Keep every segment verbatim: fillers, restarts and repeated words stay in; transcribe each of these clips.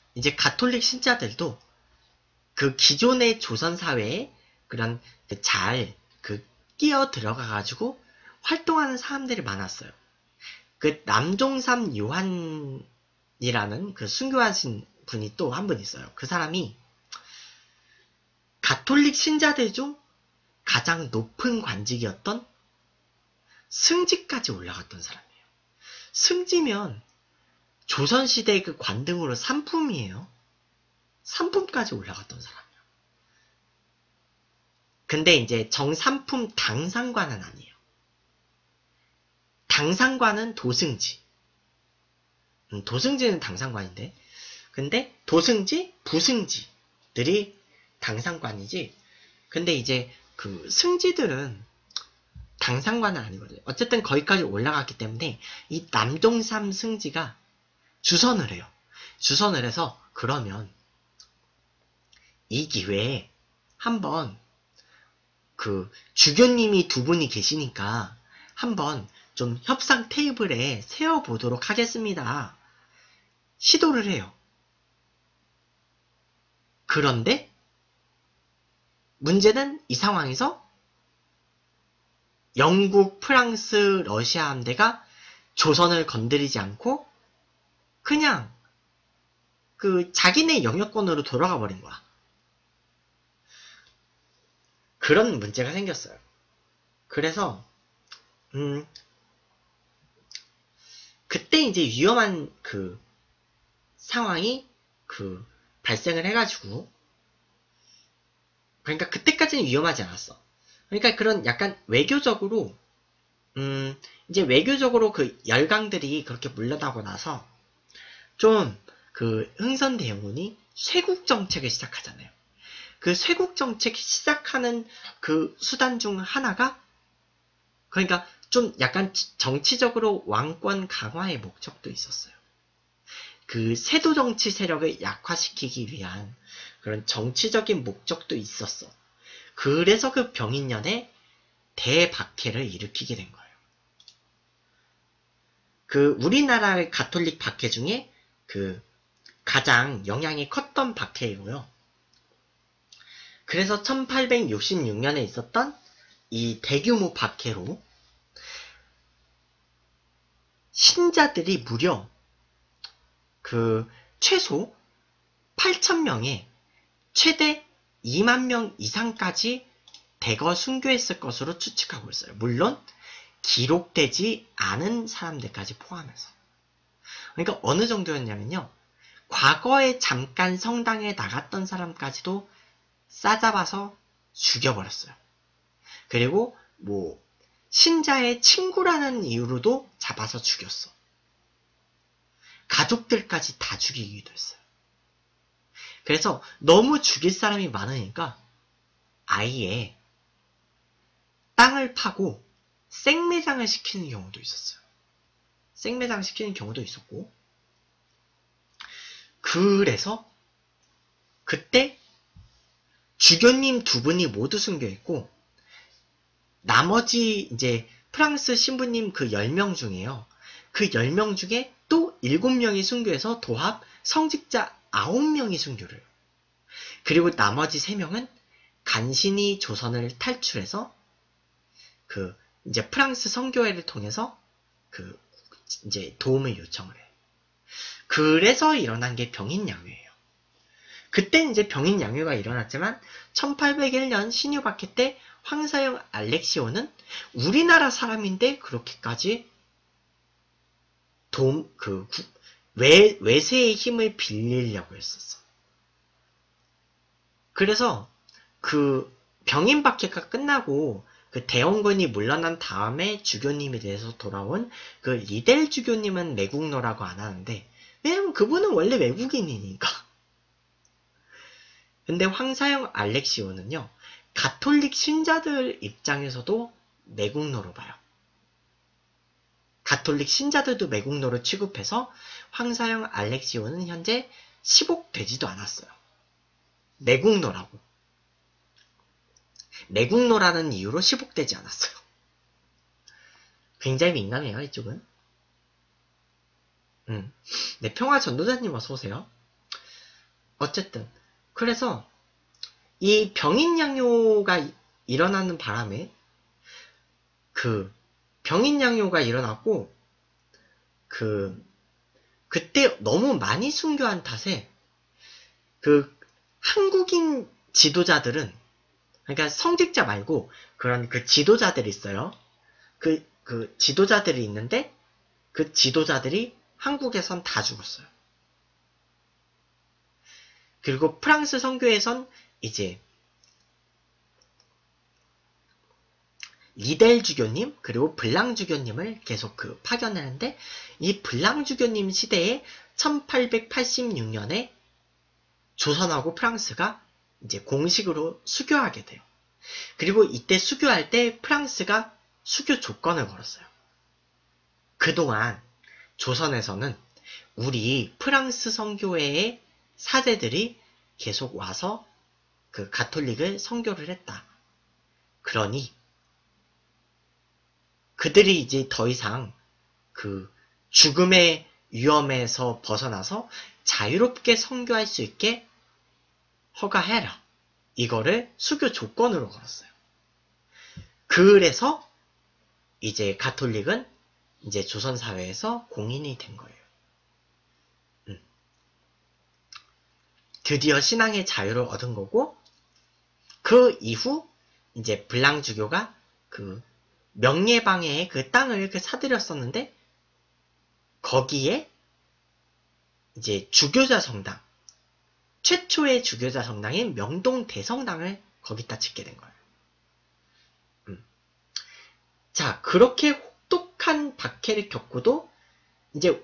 이제 가톨릭 신자들도 그 기존의 조선 사회에 그런 그 잘 그 끼어 들어가가지고 활동하는 사람들이 많았어요. 그 남종삼 요한이라는 그 순교하신 분이 또 한 분 있어요. 그 사람이 가톨릭 신자들 중 가장 높은 관직이었던 승지까지 올라갔던 사람이에요. 승지면 조선시대 그 관등으로 삼품이에요. 삼품까지 올라갔던 사람이에요. 근데 이제 정삼품 당상관은 아니에요. 당상관은 도승지. 음, 도승지는 당상관인데. 근데 도승지, 부승지들이 당상관이지. 근데 이제 그 승지들은 당상관은 아니거든요. 어쨌든 거기까지 올라갔기 때문에 이 남종삼 승지가 주선을 해요. 주선을 해서 그러면 이 기회에 한번 그 주교님이 두 분이 계시니까 한번 좀 협상 테이블에 세워보도록 하겠습니다. 시도를 해요. 그런데 문제는 이 상황에서 영국, 프랑스, 러시아 함대가 조선을 건드리지 않고 그냥 그 자기네 영역권으로 돌아가 버린 거야. 그런 문제가 생겼어요. 그래서 음 그때 이제 위험한 그 상황이 그 발생을 해가지고 그러니까 그때까지는 위험하지 않았어. 그러니까 그런 약간 외교적으로 음 이제 외교적으로 그 열강들이 그렇게 물러나고 나서 좀 그 흥선대원군이 쇄국 정책을 시작하잖아요. 그 쇄국 정책 시작하는 그 수단 중 하나가 그러니까 좀 약간 정치적으로 왕권 강화의 목적도 있었어요. 그 세도 정치 세력을 약화시키기 위한 그런 정치적인 목적도 있었어. 그래서 그 병인년에 대박해를 일으키게 된 거예요. 그 우리나라의 가톨릭 박해 중에 그 가장 영향이 컸던 박해이고요. 그래서 천팔백육십육 년에 있었던 이 대규모 박해로 신자들이 무려 그 최소 팔천 명에 최대 이만 명 이상까지 대거 순교했을 것으로 추측하고 있어요. 물론 기록되지 않은 사람들까지 포함해서. 그러니까 어느 정도였냐면요. 과거에 잠깐 성당에 나갔던 사람까지도 싸잡아서 죽여버렸어요. 그리고 뭐 신자의 친구라는 이유로도 잡아서 죽였어. 가족들까지 다 죽이기도 했어요. 그래서 너무 죽일 사람이 많으니까 아예 땅을 파고 생매장을 시키는 경우도 있었어요. 생매장 시키는 경우도 있었고 그래서 그때 주교님 두 분이 모두 순교했고 나머지 이제 프랑스 신부님 그 열 명 중에요. 그 열 명 중에 또 일곱 명이 순교해서 도합 성직자 아홉 명이 순교를 해요. 그리고 나머지 세 명은 간신히 조선을 탈출해서 그 이제 프랑스 선교회를 통해서 그 이제 도움을 요청을 해요. 그래서 일어난 게 병인양요예요. 그때 이제 병인양요가 일어났지만 천팔백일 년 신유박해 때 황사영 알렉시오는 우리나라 사람인데 그렇게까지 도움 그 외, 외세의 힘을 빌리려고 했었어. 그래서 그 병인박해가 끝나고 그 대원군이 물러난 다음에 주교님에 대해서 돌아온 그 리델 주교님은 매국노라고 안 하는데 왜냐면 그분은 원래 외국인이니까. 근데 황사영 알렉시오는요. 가톨릭 신자들 입장에서도 매국노로 봐요. 가톨릭 신자들도 매국노로 취급해서 황사영 알렉시오는 현재 시복되지도 않았어요. 매국노라고. 매국노라는 이유로 시복되지 않았어요. 굉장히 민감해요, 이쪽은. 음. 네, 평화전도자님 어서오세요. 어쨌든 그래서 이 병인양요가 일어나는 바람에 그 병인양요가 일어났고 그 그때 너무 많이 순교한 탓에 그 한국인 지도자들은 그러니까 성직자 말고 그런 그 지도자들이 있어요. 그, 그 지도자들이 있는데 그 지도자들이 한국에선 다 죽었어요. 그리고 프랑스 선교에선 이제 리델 주교님 그리고 블랑 주교님을 계속 그 파견하는데 이 블랑 주교님 시대에 천팔백팔십육 년에 조선하고 프랑스가 이제 공식으로 수교하게 돼요. 그리고 이때 수교할 때 프랑스가 수교 조건을 걸었어요. 그동안 조선에서는 우리 프랑스 선교회의 사제들이 계속 와서 그 가톨릭을 선교를 했다. 그러니 그들이 이제 더 이상 그 죽음의 위험에서 벗어나서 자유롭게 선교할 수 있게 허가해라. 이거를 수교 조건으로 걸었어요. 그래서 이제 가톨릭은 이제 조선사회에서 공인이 된 거예요. 음. 드디어 신앙의 자유를 얻은 거고, 그 이후 이제 블랑 주교가 그 명예방해의 그 땅을 그 사들였었는데, 거기에 이제 주교자 성당, 최초의 주교자 성당인 명동 대성당을 거기다 짓게 된 거예요. 음. 자, 그렇게 혹독한 박해를 겪고도 이제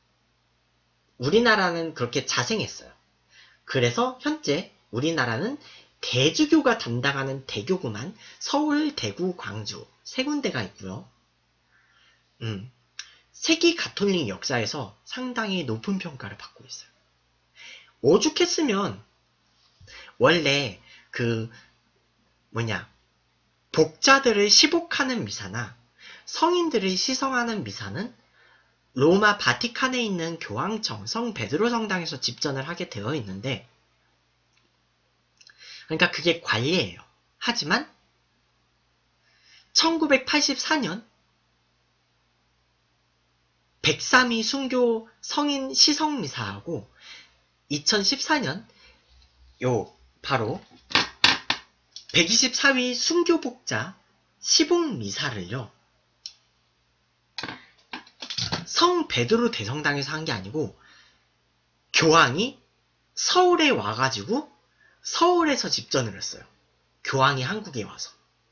우리나라는 그렇게 자생했어요. 그래서 현재 우리나라는 대주교가 담당하는 대교구만 서울, 대구, 광주 세 군데가 있고요. 음, 세계 가톨릭 역사에서 상당히 높은 평가를 받고 있어요. 오죽했으면 원래 그 뭐냐 복자들을 시복하는 미사나 성인들을 시성하는 미사는 로마 바티칸에 있는 교황청 성 베드로 성당에서 집전을 하게 되어 있는데, 그러니까 그게 관례예요. 하지만 천구백팔십사 년 백삼 위 순교 성인 시성 미사하고 이천십사 년 요 바로 백이십사 위 순교복자 시복 미사를요 성 베드로 대성당에서 한 게 아니고 교황이 서울에 와가지고 서울에서 집전을 했어요. 교황이 한국에 와서.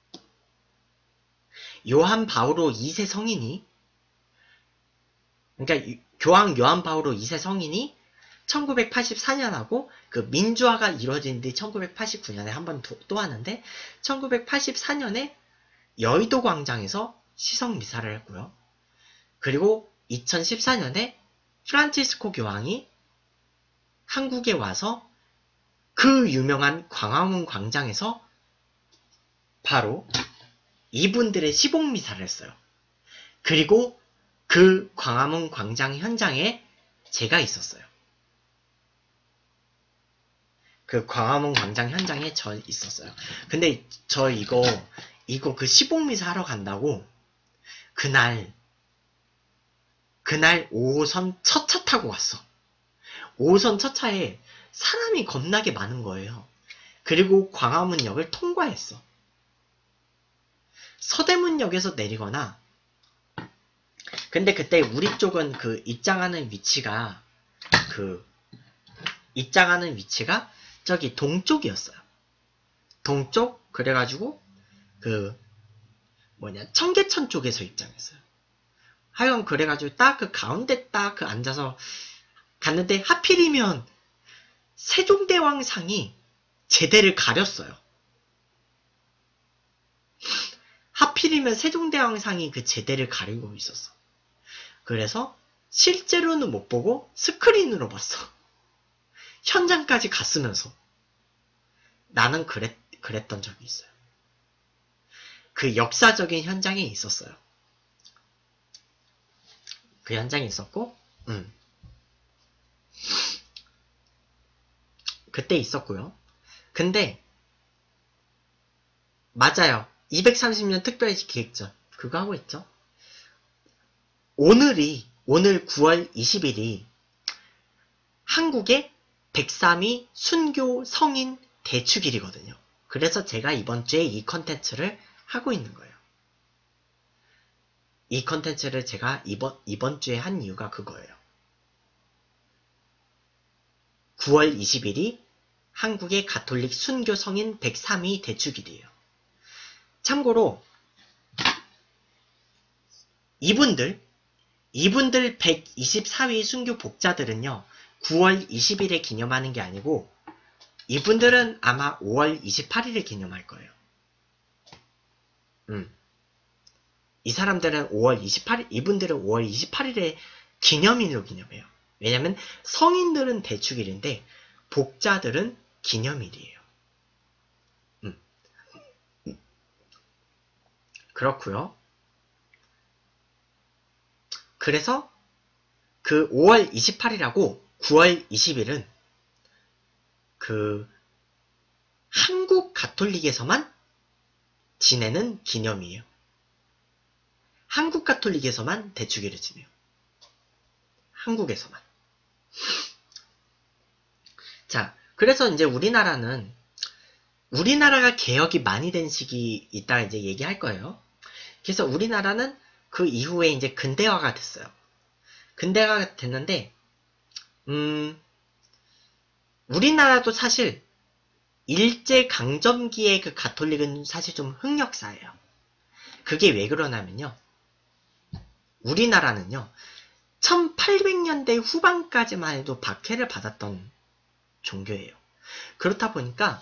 요한 바오로 이 세 성인이 그러니까 교황 요한 바오로 이 세 성인이 천구백팔십사 년하고 그 민주화가 이루어진 뒤 천구백팔십구 년에 한 번 또 하는데 천구백팔십사 년에 여의도 광장에서 시성 미사를 했고요. 그리고 이천십사 년에 프란치스코 교황이 한국에 와서 그 유명한 광화문 광장에서 바로 이분들의 시복 미사를 했어요. 그리고 그 광화문 광장 현장에 제가 있었어요. 그 광화문 광장 현장에 저 있었어요. 근데 저 이거 이거 그 시복 미사 하러 간다고 그날 그날 오 호선 첫 차 타고 왔어. 오 호선 첫 차에 사람이 겁나게 많은 거예요. 그리고 광화문역을 통과했어. 서대문역에서 내리거나, 근데 그때 우리 쪽은 그 입장하는 위치가 그 입장하는 위치가 저기 동쪽이었어요. 동쪽. 그래가지고 그 뭐냐 청계천 쪽에서 입장했어요. 하여간 그래가지고 딱 그 가운데 딱 그 앉아서 갔는데 하필이면 세종대왕상이 제대를 가렸어요. 하필이면 세종대왕상이 그 제대를 가리고 있었어. 그래서 실제로는 못 보고 스크린으로 봤어. 현장까지 갔으면서. 나는 그랬, 그랬던 적이 있어요. 그 역사적인 현장에 있었어요. 그 현장에 있었고, 음. 그때 있었고요. 근데 맞아요. 이백삼십 년 특별기획전 그거 하고 있죠. 오늘이 오늘 구월 이십일이 한국의 백삼이 순교 성인 대축일이거든요. 그래서 제가 이번 주에 이 컨텐츠를 하고 있는 거예요. 이 컨텐츠를 제가 이번, 이번 주에 한 이유가 그거예요. 구월 이십일이 한국의 가톨릭 순교 성인 백삼이 대축일이에요. 참고로 이분들 이분들 백이십사 위 순교 복자들은요. 구월 이십일에 기념하는 게 아니고 이분들은 아마 오월 이십팔일에 기념할 거예요. 음. 이 사람들은 오월 이십팔일, 이분들은 오월 이십팔일에 기념일로 기념해요. 왜냐면 성인들은 대축일인데 복자들은 기념일이에요. 음. 그렇고요. 그래서 그 오월 이십팔일하고 구월 이십일은 그 한국 가톨릭에서만 지내는 기념이에요. 한국 가톨릭에서만 대축일을 지내요. 한국에서만. 자, 그래서 이제 우리나라는 우리나라가 개혁이 많이 된 시기 이따가 이제 얘기할 거예요. 그래서 우리나라는 그 이후에 이제 근대화가 됐어요. 근대화가 됐는데, 음, 우리나라도 사실 일제강점기의 그 가톨릭은 사실 좀 흑역사예요. 그게 왜 그러냐면요. 우리나라는요. 천팔백 년대 후반까지만 해도 박해를 받았던 종교예요. 그렇다 보니까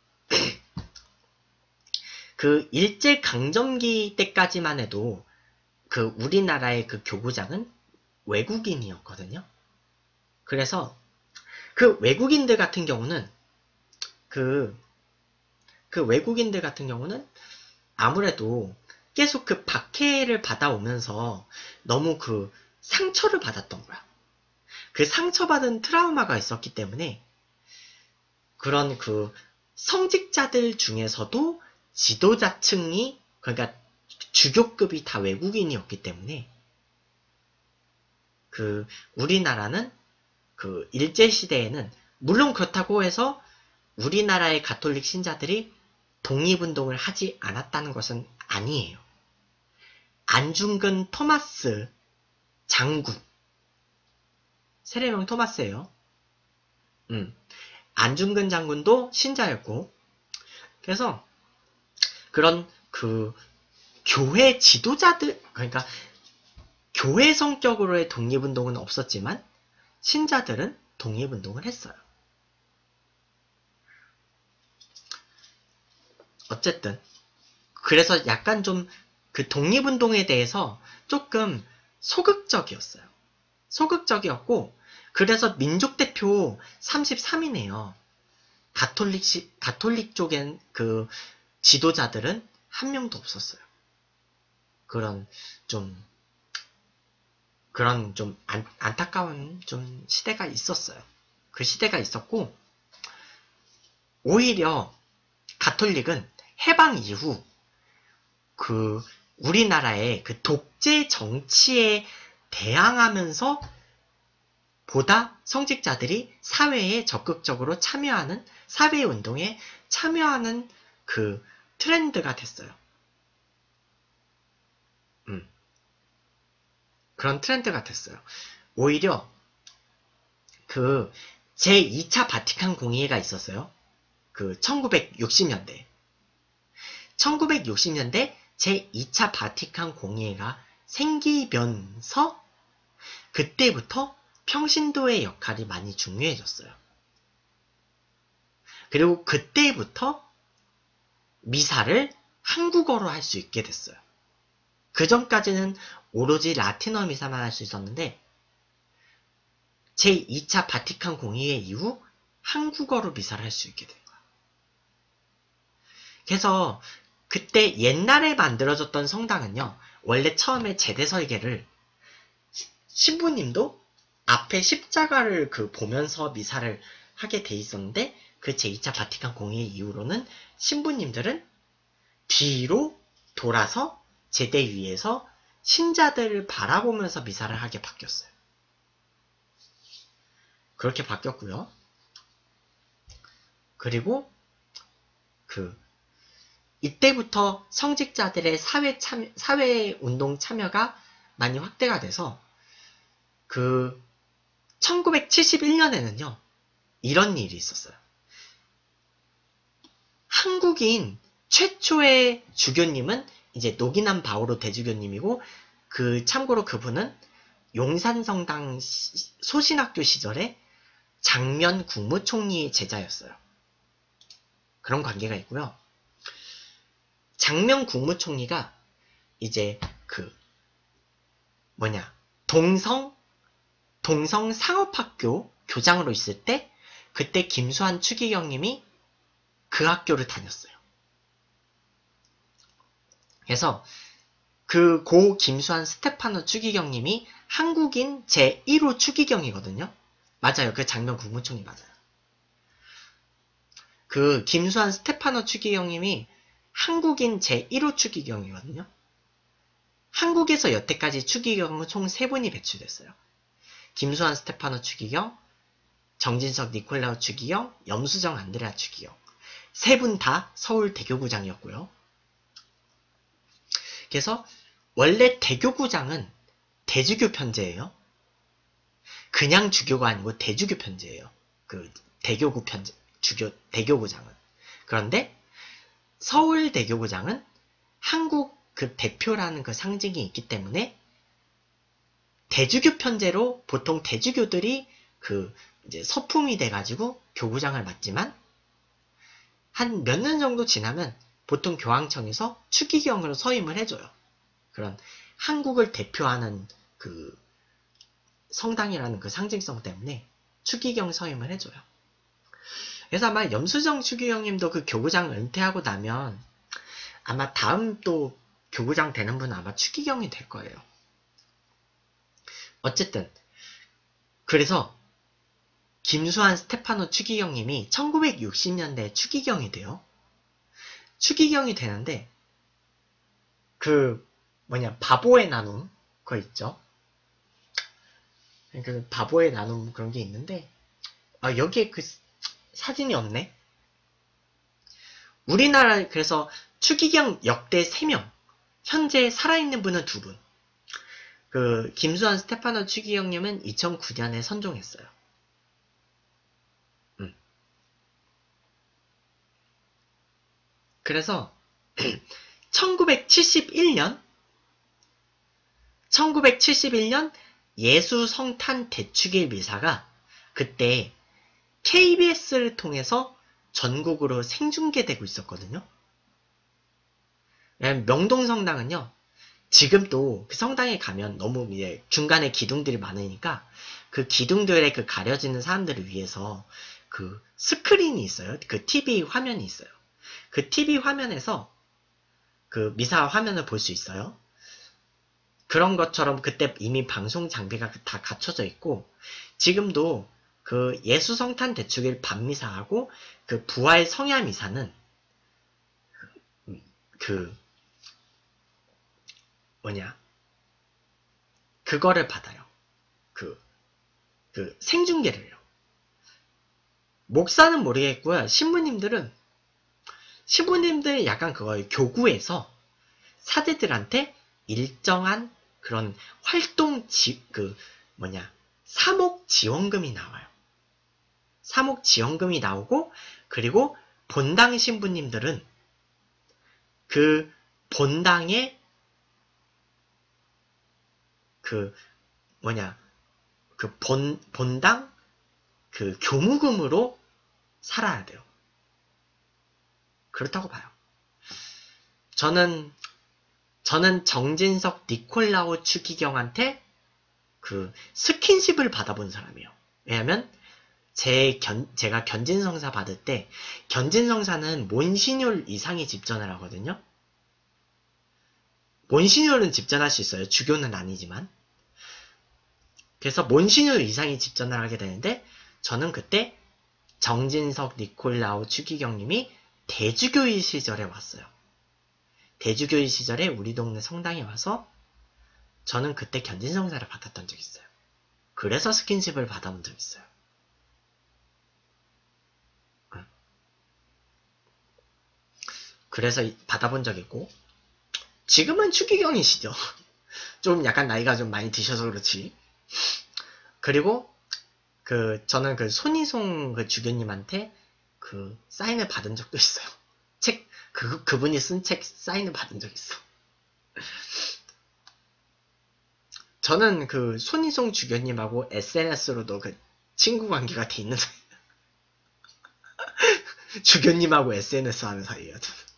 그 일제강점기 때까지만 해도 그 우리나라의 그 교구장은 외국인이었거든요. 그래서 그 외국인들 같은 경우는 그, 그 외국인들 같은 경우는 아무래도 계속 그 박해를 받아오면서 너무 그 상처를 받았던 거야. 그 상처받은 트라우마가 있었기 때문에 그런 그 성직자들 중에서도 지도자층이, 그러니까 주교급이 다 외국인이었기 때문에 그 우리나라는 그 일제시대에는 물론 그렇다고 해서 우리나라의 가톨릭 신자들이 독립운동을 하지 않았다는 것은 아니에요. 안중근 토마스 장군, 세례명 토마스예요. 음, 안중근 장군도 신자였고, 그래서 그런 그 교회 지도자들, 그러니까 교회 성격으로의 독립운동은 없었지만 신자들은 독립운동을 했어요. 어쨌든 그래서 약간 좀 그 독립운동에 대해서 조금 소극적이었어요. 소극적이었고, 그래서 민족대표 삼십삼 위네요. 가톨릭, 시, 가톨릭 쪽엔 그 지도자들은 한 명도 없었어요. 그런 좀, 그런 좀 안, 안타까운 좀 시대가 있었어요. 그 시대가 있었고, 오히려 가톨릭은 해방 이후 그 우리나라의 그 독재 정치에 대항하면서 보다 성직자들이 사회에 적극적으로 참여하는, 사회운동에 참여하는 그 트렌드가 됐어요. 음. 그런 트렌드가 됐어요. 오히려 그 제이 차 바티칸 공의회가 있었어요. 그 천구백육십 년대. 천구백육십 년대 제이 차 바티칸 공의회가 생기면서 그때부터 평신도의 역할이 많이 중요해졌어요. 그리고 그때부터 미사를 한국어로 할 수 있게 됐어요. 그 전까지는 오로지 라틴어 미사만 할 수 있었는데 제이 차 바티칸 공의회 이후 한국어로 미사를 할 수 있게 된 거야. 그래서 그때 옛날에 만들어졌던 성당은요, 원래 처음에 제대 설계를 신부님도 앞에 십자가를 그 보면서 미사를 하게 돼 있었는데 그 제이 차 바티칸 공의 이후로는 신부님들은 뒤로 돌아서 제대 위에서 신자들을 바라보면서 미사를 하게 바뀌었어요. 그렇게 바뀌었고요. 그리고 그 이때부터 성직자들의 사회 참여, 사회 운동 참여가 많이 확대가 돼서 그 천구백칠십일 년에는요. 이런 일이 있었어요. 한국인 최초의 주교님은 이제 노기남 바오로 대주교님이고, 그 참고로 그분은 용산성당 소신학교 시절에 장면 국무총리의 제자였어요. 그런 관계가 있고요. 장면 국무총리가 이제 그 뭐냐 동성 동성 상업학교 교장으로 있을 때, 그때 김수환 추기경님이 그 학교를 다녔어요. 그래서 그 고 김수환 스테파노 추기경님이 한국인 제일 호 추기경이거든요. 맞아요. 그 장면 국무총리 맞아요. 그 김수환 스테파노 추기경님이 한국인 제일 호 추기경이거든요. 한국에서 여태까지 추기경은 총 세 분이 배출됐어요. 김수환 스테파노 추기경, 정진석 니콜라우 추기경, 염수정 안드레아 추기경. 세 분 다 서울 대교구장이었고요. 그래서 원래 대교구장은 대주교 편제예요. 그냥 주교가 아니고 대주교 편제예요. 그 대교구 편제, 주교, 대교구장은. 그런데 서울 대교구장은 한국 그 대표라는 그 상징이 있기 때문에 대주교 편제로 보통 대주교들이 그 이제 서품이 돼가지고 교구장을 맡지만, 한 몇 년 정도 지나면 보통 교황청에서 추기경으로 서임을 해줘요. 그런 한국을 대표하는 그 성당이라는 그 상징성 때문에 추기경 서임을 해줘요. 그래서 아마 염수정 추기경님도 그 교구장 은퇴하고 나면 아마 다음 또 교구장 되는 분은 아마 추기경이 될 거예요. 어쨌든 그래서 김수환 스테파노 추기경님이 천구백육십 년대에 추기경이 돼요. 추기경이 되는데 그 뭐냐 바보의 나눔 그거 있죠. 그 바보의 나눔 그런 게 있는데, 아 여기에 그 사진이 없네. 우리나라 그래서 추기경 역대 세 명, 현재 살아있는 분은 두 분. 그 김수환 스테파노 추기경님은 이천구 년에 선종했어요. 음. 그래서 천구백칠십일 년 천구백칠십일 년 예수 성탄 대축일 미사가 그때 케이비에스를 통해서 전국으로 생중계되고 있었거든요. 명동성당은요, 지금도 그 성당에 가면 너무 이제 중간에 기둥들이 많으니까 그 기둥들에 그 가려지는 사람들을 위해서 그 스크린이 있어요. 그 티비 화면이 있어요. 그 티비 화면에서 그 미사 화면을 볼 수 있어요. 그런 것처럼 그때 이미 방송 장비가 다 갖춰져 있고, 지금도 그 예수 성탄 대축일 밤미사하고 그 부활 성야 미사는 그 뭐냐 그거를 받아요. 그, 그 생중계를 해요. 목사는 모르겠고요. 신부님들은 신부님들이 약간 그거예요. 교구에서 사제들한테 일정한 그런 활동 지, 그 뭐냐 사목 지원금이 나와요. 사목 지원금이 나오고, 그리고 본당 신부님들은 그 본당의 그 뭐냐 그 본 본당 그 교무금으로 살아야 돼요. 그렇다고 봐요. 저는 저는 정진석 니콜라오 추기경한테 그 스킨십을 받아본 사람이에요. 왜냐면 제 견, 제가 견진성사 받을 때, 견진성사는 몬시뇰 이상이 집전을 하거든요. 몬시뇰은 집전할 수 있어요. 주교는 아니지만. 그래서 몬시뇰 이상이 집전을 하게 되는데, 저는 그때 정진석, 니콜라우, 추기경님이 대주교일 시절에 왔어요. 대주교일 시절에 우리 동네 성당에 와서 저는 그때 견진성사를 받았던 적이 있어요. 그래서 스킨십을 받아본 적이 있어요. 그래서 받아본 적이 있고, 지금은 추기경이시죠. 좀 약간 나이가 좀 많이 드셔서 그렇지. 그리고 그 저는 그 손희송 그 주교님한테 그 사인을 받은 적도 있어요. 책 그 그분이 쓴 책 사인을 받은 적 있어. 저는 그 손희송 주교님하고 에스엔에스로도 그 친구 관계가 돼 있는 주교님하고 에스엔에스 하는 사이예요.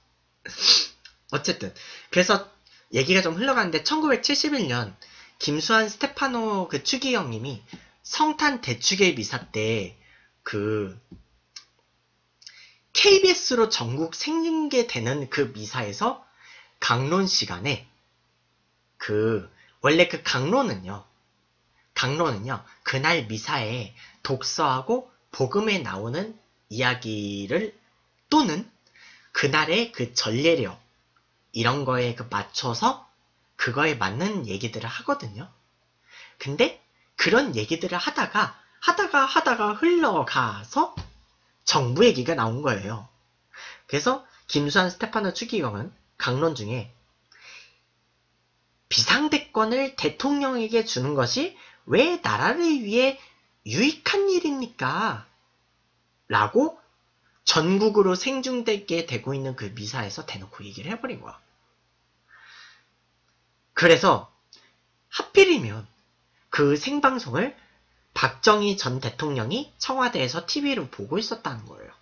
어쨌든 그래서 얘기가 좀 흘러가는데 천구백칠십일 년 김수환 스테파노 그 추기경님이 성탄 대축일 미사 때 그 케이비에스로 전국 생중계되는 그 미사에서 강론 시간에 그 원래 그 강론은요 강론은요 그날 미사에 독서하고 복음에 나오는 이야기를 또는 그날의 그 전례력 이런 거에 그 맞춰서 그거에 맞는 얘기들을 하거든요. 근데 그런 얘기들을 하다가 하다가 하다가 흘러가서 정부 얘기가 나온 거예요. 그래서 김수환 스테파노 추기경은 강론 중에 비상대권을 대통령에게 주는 것이 왜 나라를 위해 유익한 일입니까? 라고 전국으로 생중되게 되고 있는 그 미사에서 대놓고 얘기를 해버린 거야. 그래서 하필이면 그 생방송을 박정희 전 대통령이 청와대에서 티비로 보고 있었다는 거예요.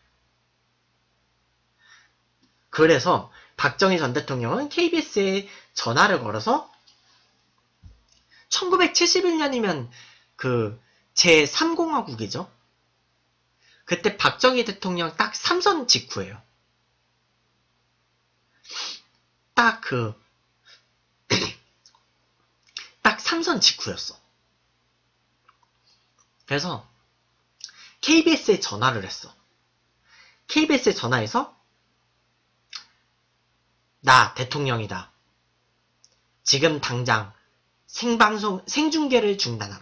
그래서 박정희 전 대통령은 케이비에스에 전화를 걸어서 천구백칠십일 년이면 그 제삼 공화국이죠. 그때 박정희 대통령 딱 삼선 직후예요. 딱 그, 딱 삼선 직후였어. 그래서 케이비에스에 전화를 했어. 케이비에스에 전화해서 나 대통령이다. 지금 당장 생방송, 생중계를 중단하라.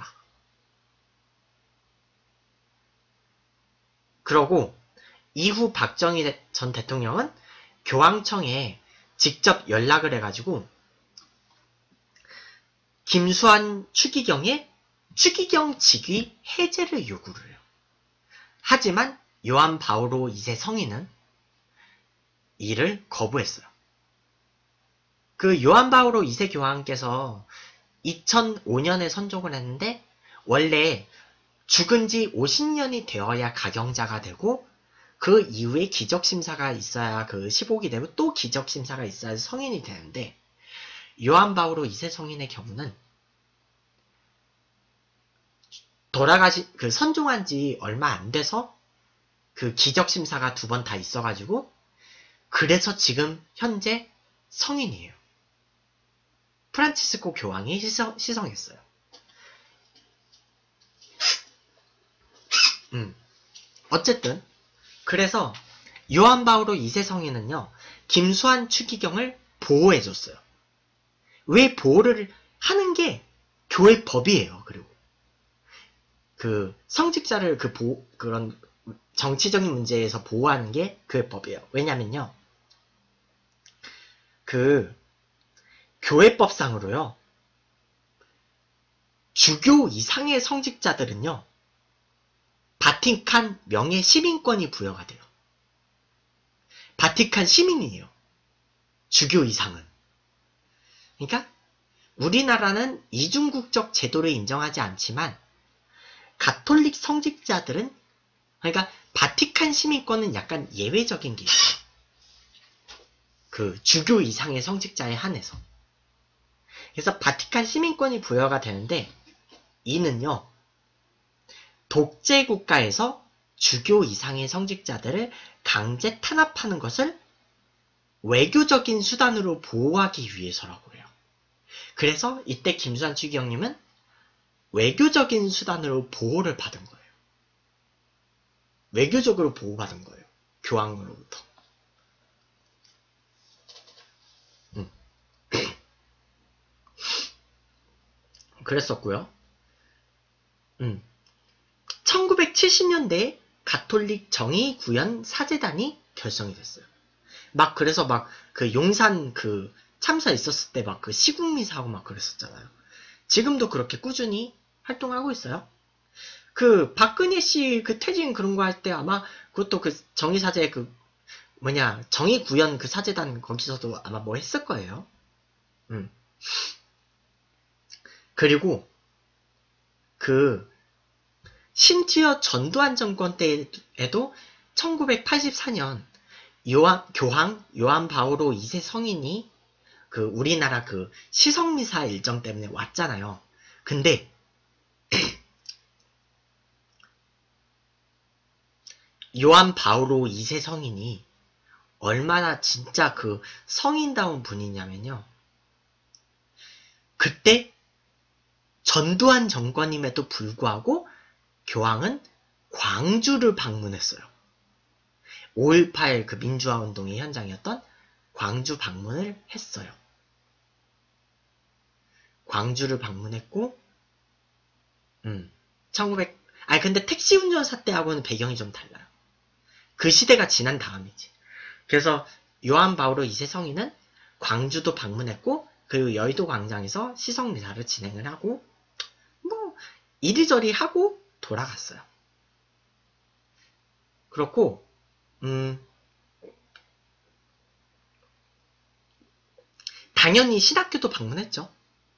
그러고 이후 박정희 전 대통령은 교황청에 직접 연락을 해가지고 김수환 추기경의 추기경 직위 해제를 요구를 해요. 하지만 요한 바오로 이 세 성인은 이를 거부했어요. 그 요한 바오로 이 세 교황께서 이천오 년에 선종을 했는데 원래 죽은 지 오십 년이 되어야 가경자가 되고 그 이후에 기적심사가 있어야 그 십오 기 되고 또 기적심사가 있어야 성인이 되는데 요한 바오로 이 세 성인의 경우는 돌아가시 그 선종한 지 얼마 안 돼서 그 기적심사가 두 번 다 있어가지고 그래서 지금 현재 성인이에요. 프란치스코 교황이 시성, 시성했어요. 음. 어쨌든 그래서 요한 바오로 이 세 성인은요 김수환 추기경을 보호해줬어요. 왜 보호를 하는 게 교회 법이에요. 그리고 그 성직자를 그 보 그런 정치적인 문제에서 보호하는 게 교회 법이에요. 왜냐면요 그 교회법상으로요 주교 이상의 성직자들은요 바티칸 명예 시민권이 부여가 돼요. 바티칸 시민이에요. 주교 이상은. 그러니까 우리나라는 이중국적 제도를 인정하지 않지만 가톨릭 성직자들은 그러니까 바티칸 시민권은 약간 예외적인 게 있어요. 그 주교 이상의 성직자에 한해서. 그래서 바티칸 시민권이 부여가 되는데 이는요. 독재 국가에서 주교 이상의 성직자들을 강제 탄압하는 것을 외교적인 수단으로 보호하기 위해서라고 해요. 그래서 이때 김수환 추기경님은 외교적인 수단으로 보호를 받은 거예요. 외교적으로 보호받은 거예요. 교황으로부터. 음. 그랬었고요. 음. 천구백칠십 년대에 가톨릭 정의구현 사제단이 결성이 됐어요. 막 그래서 막 그 용산 그 참사 있었을 때 막 그 시국미사하고 막 그랬었잖아요. 지금도 그렇게 꾸준히 활동하고 있어요. 그 박근혜 씨 그 퇴진 그런 거 할 때 아마 그것도 그 정의사제 그 뭐냐 정의구현 그 사제단 거기서도 아마 뭐 했을 거예요. 음. 그리고 그 심지어 전두환 정권 때에도 천구백팔십사 년 요한, 교황 요한 바오로 이 세 성인이 그 우리나라 그 시성미사 일정 때문에 왔잖아요. 근데 요한 바오로 이 세 성인이 얼마나 진짜 그 성인다운 분이냐면요. 그때 전두환 정권임에도 불구하고 교황은 광주를 방문했어요. 오일팔 그 민주화 운동의 현장이었던 광주 방문을 했어요. 광주를 방문했고, 음, 천구백, 아니, 근데 택시 운전사 때하고는 배경이 좀 달라요. 그 시대가 지난 다음이지. 그래서 요한 바오로 이 세 성인은 광주도 방문했고, 그리고 여의도 광장에서 시성미사를 진행을 하고, 뭐, 이리저리 하고 돌아갔어요. 그렇고, 음, 당연히 신학교도 방문했죠.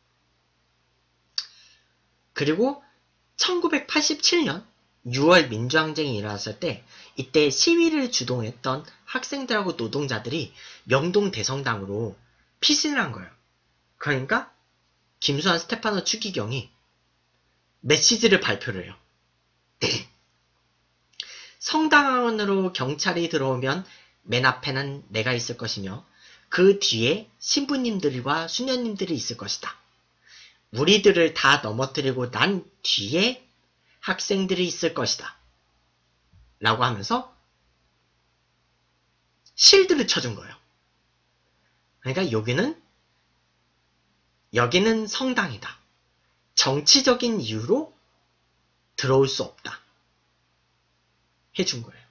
그리고 천구백팔십칠 년 유월 민주항쟁이 일어났을 때 이때 시위를 주동했던 학생들하고 노동자들이 명동 대성당으로 피신을 한 거예요. 그러니까 김수환 스테파노 추기경이 메시지를 발표를 해요. 성당 안으로 경찰이 들어오면 맨 앞에는 내가 있을 것이며 그 뒤에 신부님들과 수녀님들이 있을 것이다. 우리들을 다 넘어뜨리고 난 뒤에 학생들이 있을 것이다. 라고 하면서 실드를 쳐준 거예요. 그러니까 여기는 여기는 성당이다. 정치적인 이유로 들어올 수 없다. 해준 거예요.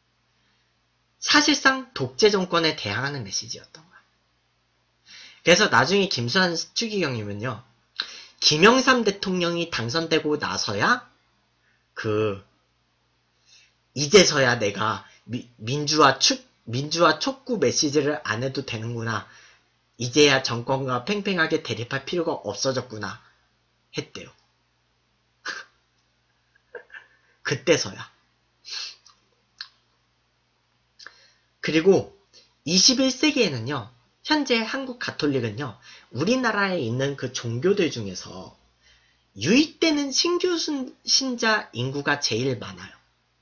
사실상 독재 정권에 대항하는 메시지였던 거예요. 그래서 나중에 김수환 추기경이면요. 김영삼 대통령이 당선되고 나서야 그 이제서야 내가 미, 민주화 축 민주화 촉구 메시지를 안 해도 되는구나. 이제야 정권과 팽팽하게 대립할 필요가 없어졌구나. 했대요. 그때서야. 그리고 이십일 세기에는요. 현재 한국 가톨릭은요. 우리나라에 있는 그 종교들 중에서 유입되는 신규 신자 인구가 제일 많아요.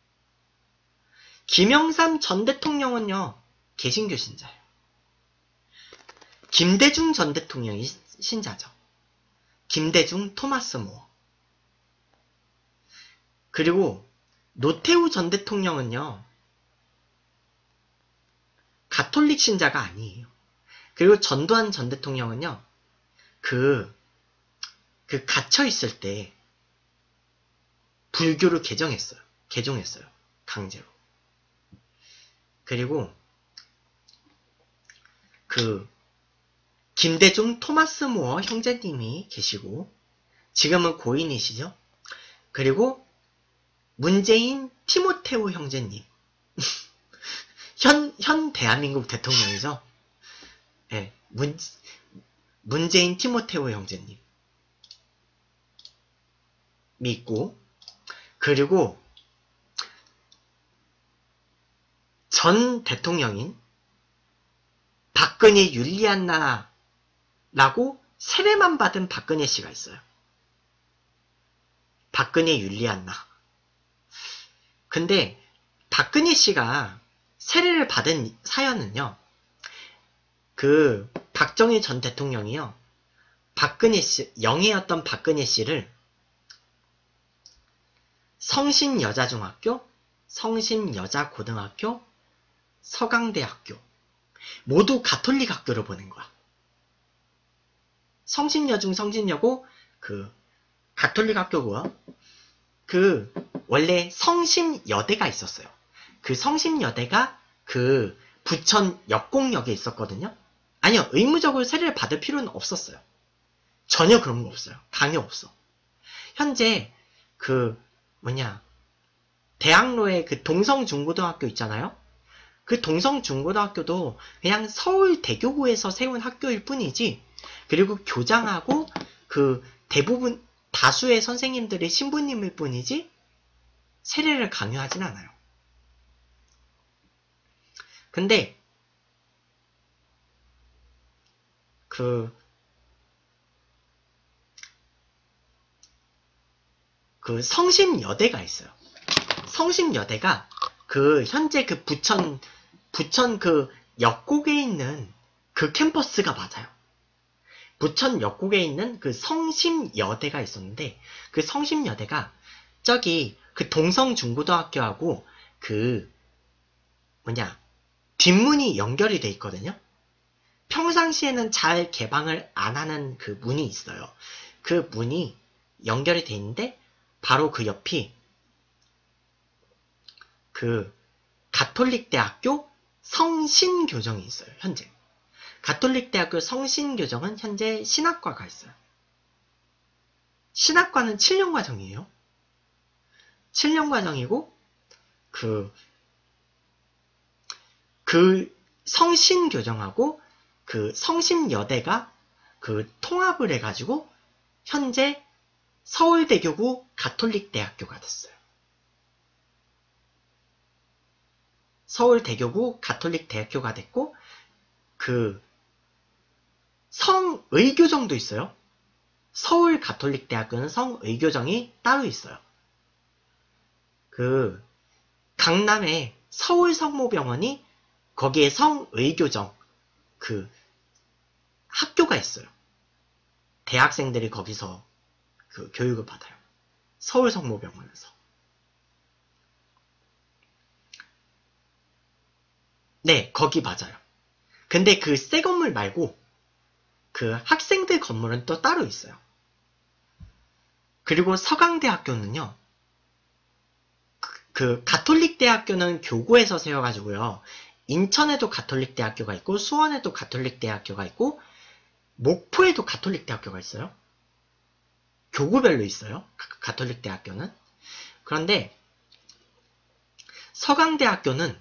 김영삼 전 대통령은요. 개신교 신자예요. 김대중 전 대통령이 신자죠. 김대중, 토마스 모어. 그리고 노태우 전 대통령은요. 가톨릭 신자가 아니에요. 그리고 전두환 전 대통령은요. 그, 그 갇혀있을 때 불교를 개정했어요. 개종했어요. 강제로. 그리고 그 김대중 토마스 모어 형제님이 계시고 지금은 고인이시죠. 그리고 문재인 티모테오 형제님. 현, 현 대한민국 대통령이죠. 네, 문, 문재인 티모테오 형제님. 믿고, 그리고 전 대통령인 박근혜 율리안나라고 세례만 받은 박근혜 씨가 있어요. 박근혜 율리안나. 근데 박근혜 씨가 세례를 받은 사연은요. 그 박정희 전 대통령이요. 박근혜 씨, 영예였던 박근혜 씨를 성신여자중학교, 성심여자고등학교, 서강대학교 모두 가톨릭 학교를 보낸 거야. 성심여중, 성심여고 그 가톨릭 학교고요. 그 원래 성심여대가 있었어요. 그 성심여대가 그 부천 역공역에 있었거든요. 아니요, 의무적으로 세례를 받을 필요는 없었어요. 전혀 그런 거 없어요. 강요 없어. 현재 그 뭐냐 대학로에 그 동성중고등학교 있잖아요. 그 동성중고등학교도 그냥 서울대교구에서 세운 학교일 뿐이지, 그리고 교장하고 그 대부분 다수의 선생님들이 신부님일 뿐이지 세례를 강요하진 않아요. 근데 그, 그 성심여대가 있어요. 성심여대가 그 현재 그 부천 부천 그 역곡에 있는 그 캠퍼스가 맞아요. 부천 역곡에 있는 그 성심여대가 있었는데, 그 성심여대가 저기 그 동성중고등학교하고 그 뭐냐 뒷문이 연결이 돼 있거든요. 평상시에는 잘 개방을 안 하는 그 문이 있어요. 그 문이 연결이 돼 있는데 바로 그 옆이 그 가톨릭 대학교 성신교정이 있어요. 현재 가톨릭 대학교 성신교정은 현재 신학과가 있어요. 신학과는 칠 년 과정이에요. 칠 년 과정이고 그, 그 성신교정하고 그 성심여대가 그 통합을 해가지고 현재 서울대교구 가톨릭 대학교가 됐어요. 서울대교구 가톨릭 대학교가 됐고, 그 성의교정도 있어요. 서울 가톨릭 대학교는 성의교정이 따로 있어요. 그 강남에 서울성모병원이 거기에 성의교정 그 학교가 있어요. 대학생들이 거기서 그 교육을 받아요. 서울성모병원에서. 네, 거기 맞아요. 근데 그 새 건물 말고 그 학생들 건물은 또 따로 있어요. 그리고 서강대학교는요, 그, 그 가톨릭 대학교는 교구에서 세워가지고요, 인천에도 가톨릭 대학교가 있고 수원에도 가톨릭 대학교가 있고 목포에도 가톨릭 대학교가 있어요. 교구별로 있어요. 가톨릭 대학교는. 그런데 서강대학교는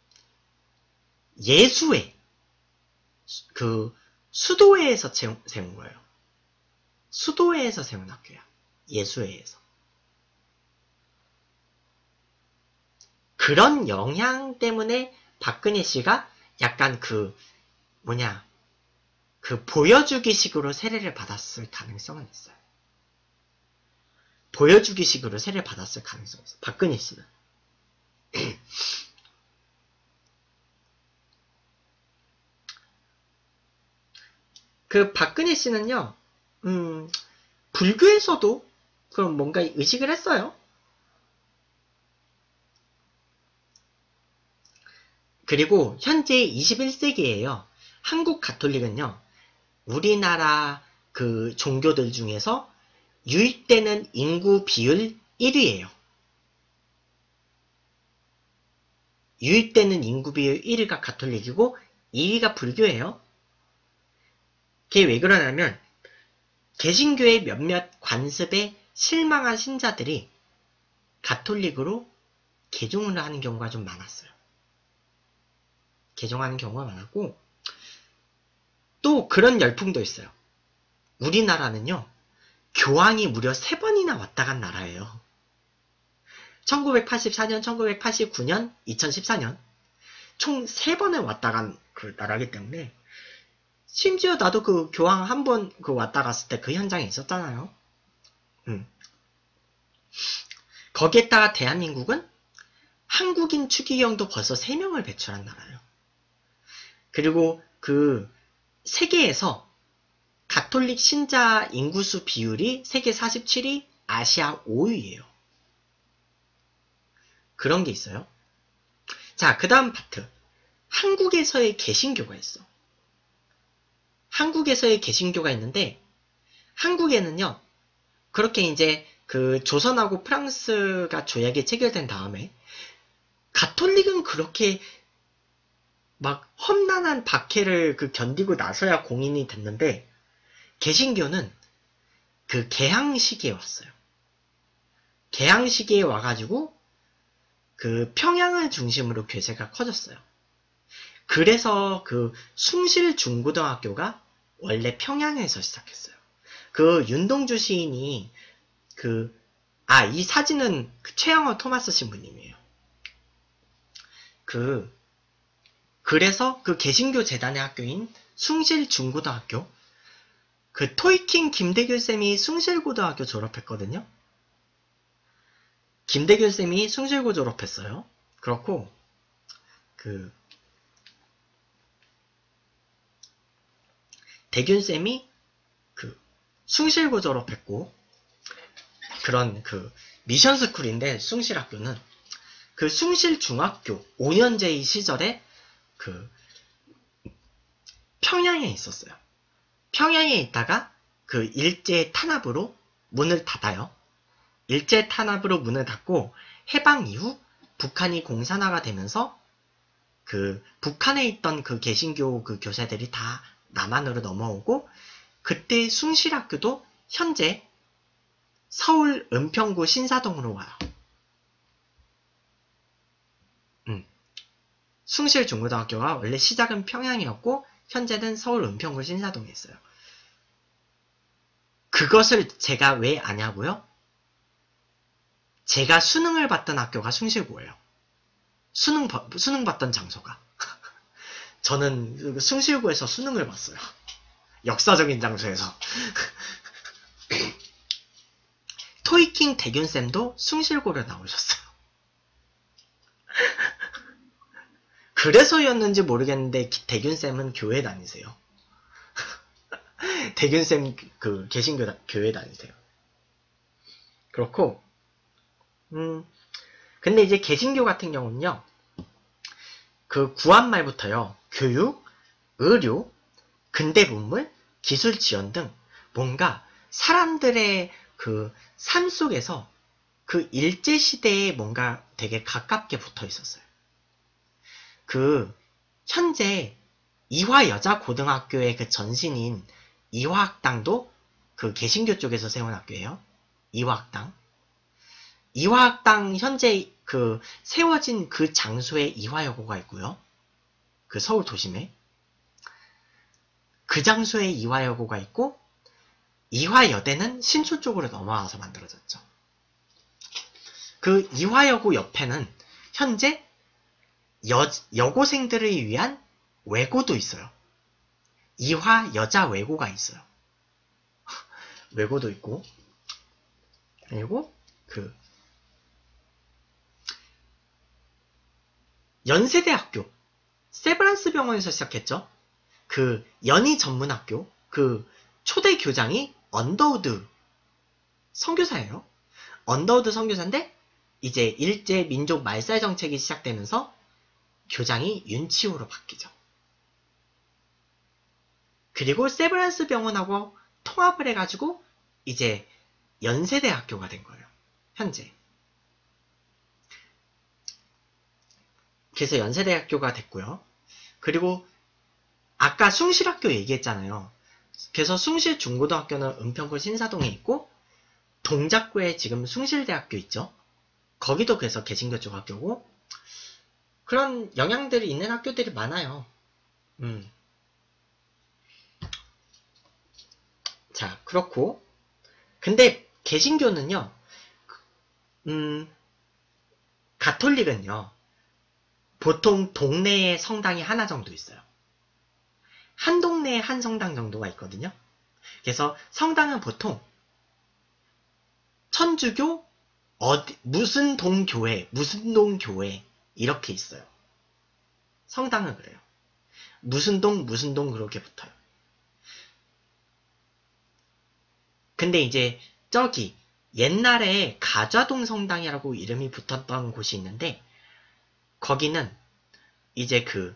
예수회 그 수도회에서 세운 거예요. 수도회에서 세운 학교야. 예수회에서. 그런 영향 때문에 박근혜 씨가 약간 그 뭐냐 그 보여주기식으로 세례를 받았을 가능성은 있어요. 보여주기식으로 세례를 받았을 가능성이 있어요. 박근혜 씨는. 그 박근혜 씨는요, 음, 불교에서도 그럼 뭔가 의식을 했어요. 그리고 현재 이십일 세기에요. 한국 가톨릭은요, 우리나라 그 종교들 중에서 유입되는 인구 비율 일 위예요. 유입되는 인구 비율 일 위가 가톨릭이고 이 위가 불교예요. 그게 왜 그러냐면 개신교의 몇몇 관습에 실망한 신자들이 가톨릭으로 개종을 하는 경우가 좀 많았어요. 개종하는 경우가 많았고, 또 그런 열풍도 있어요. 우리나라는요, 교황이 무려 세 번이나 왔다 간 나라예요. 천구백팔십사 년, 천구백팔십구 년, 이천십사 년 총 세 번에 왔다 간 그 나라이기 때문에, 심지어 나도 그 교황 한 번 그 왔다 갔을 때 그 현장에 있었잖아요. 음. 거기에다가 대한민국은 한국인 추기경도 벌써 세 명을 배출한 나라예요. 그리고 그 세계에서 가톨릭 신자 인구수 비율이 세계 사십칠 위, 아시아 오 위예요. 그런 게 있어요. 자, 그 다음 파트. 한국에서의 개신교가 있어. 한국에서의 개신교가 있는데, 한국에는요, 그렇게 이제 그 조선하고 프랑스가 조약이 체결된 다음에, 가톨릭은 그렇게 막 험난한 박해를 그 견디고 나서야 공인이 됐는데, 개신교는 그 개항 시기에 왔어요. 개항 시기에 와가지고 그 평양을 중심으로 괴세가 커졌어요. 그래서 그 숭실 중고등학교가 원래 평양에서 시작했어요. 그 윤동주 시인이 그, 아, 이 사진은 그 최영호 토마스 신부님이에요. 그, 그래서 그 개신교 재단의 학교인 숭실 중고등학교, 그 토이킹 김대균 쌤이 숭실고등학교 졸업했거든요. 김대균 쌤이 숭실고 졸업했어요. 그렇고, 그, 대균 쌤이 그 숭실고 졸업했고, 그런 그 미션 스쿨인데, 숭실 학교는 그 숭실 중학교 오 년제의 시절에 그 평양에 있었어요. 평양에 있다가 그 일제 탄압으로 문을 닫아요. 일제 탄압으로 문을 닫고 해방 이후 북한이 공산화가 되면서 그 북한에 있던 그 개신교 그 교사들이 다 남한으로 넘어오고, 그때 숭실학교도 현재 서울 은평구 신사동으로 와요. 음. 숭실 중고등학교가 원래 시작은 평양이었고 현재는 서울 은평구 신사동에 있어요. 그것을 제가 왜 아냐고요? 제가 수능을 봤던 학교가 숭실고예요. 수능, 수능 봤던 장소가. 저는 숭실고에서 수능을 봤어요. 역사적인 장소에서. 토이킹 대균쌤도 숭실고를 나오셨어요. 그래서였는지 모르겠는데 대균쌤은 교회 다니세요. 대균쌤 그 개신교 교회 다니세요. 그렇고, 음, 근데 이제 개신교 같은 경우는요, 그 구한말부터요, 교육, 의료, 근대문물, 기술지원 등 뭔가 사람들의 그 삶 속에서 그 일제시대에 뭔가 되게 가깝게 붙어 있었어요. 그 현재 이화여자고등학교의 그 전신인 이화학당도 그 개신교 쪽에서 세운 학교예요. 이화학당. 이화학당 현재 그 세워진 그 장소에 이화여고가 있고요. 그 서울 도심에. 그 장소에 이화여고가 있고, 이화여대는 신촌 쪽으로 넘어와서 만들어졌죠. 그 이화여고 옆에는 현재 여, 여고생들을 위한 외고도 있어요. 이화 여자 외고가 있어요. 외고도 있고, 그리고 그 연세대학교, 세브란스 병원에서 시작했죠. 그 연희 전문학교, 그 초대 교장이 언더우드 선교사예요. 언더우드 선교사인데 이제 일제 민족 말살 정책이 시작되면서 교장이 윤치호로 바뀌죠. 그리고 세브란스 병원하고 통합을 해가지고 이제 연세대학교가 된 거예요. 현재. 그래서 연세대학교가 됐고요. 그리고 아까 숭실학교 얘기했잖아요. 그래서 숭실 중고등학교는 은평구 신사동에 있고, 동작구에 지금 숭실대학교 있죠. 거기도 그래서 개신교 쪽 학교고, 그런 영향들이 있는 학교들이 많아요. 음. 자, 그렇고, 근데 개신교는요, 음, 가톨릭은요, 보통 동네에 성당이 하나 정도 있어요. 한 동네에 한 성당 정도가 있거든요. 그래서 성당은 보통 천주교 어디 무슨 동 교회, 무슨 동 교회 이렇게 있어요. 성당은 그래요. 무슨 동, 무슨 동 그렇게 붙어요. 근데 이제 저기 옛날에 가좌동 성당이라고 이름이 붙었던 곳이 있는데 거기는 이제 그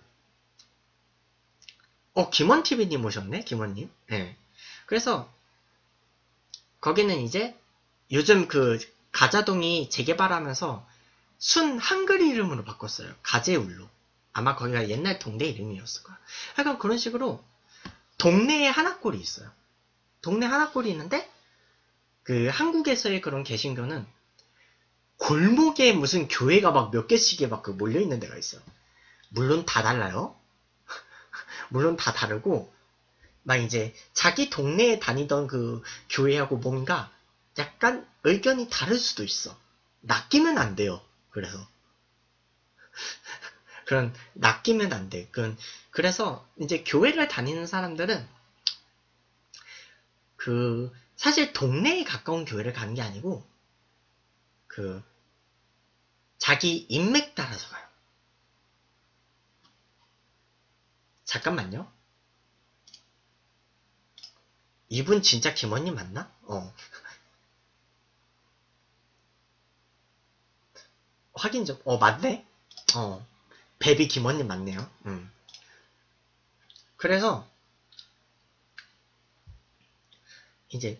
어, 김원티비님 오셨네? 김원님. 네. 그래서 거기는 이제 요즘 그 가자동이 재개발하면서 순 한글 이름으로 바꿨어요. 가재울로. 아마 거기가 옛날 동네 이름이었을 거야. 약간 그런 식으로 동네에 하나꼴이 있어요. 동네 하나꼴이 있는데 그 한국에서의 그런 개신교는 골목에 무슨 교회가 막 몇 개씩에 막 그 몰려있는 데가 있어요. 물론 다 달라요. 물론 다 다르고 막 이제 자기 동네에 다니던 그 교회하고 뭔가 약간 의견이 다를 수도 있어. 낚이면 안 돼요. 그래서 그런 낚이면 안 돼. 그런 그래서 이제 교회를 다니는 사람들은 그 사실 동네에 가까운 교회를 가는 게 아니고 그 자기 인맥 따라서 가요. 잠깐만요. 이분 진짜 김원님 맞나? 어. 확인 좀. 어, 맞네? 어. 베비 김원님 맞네요. 음. 그래서, 이제,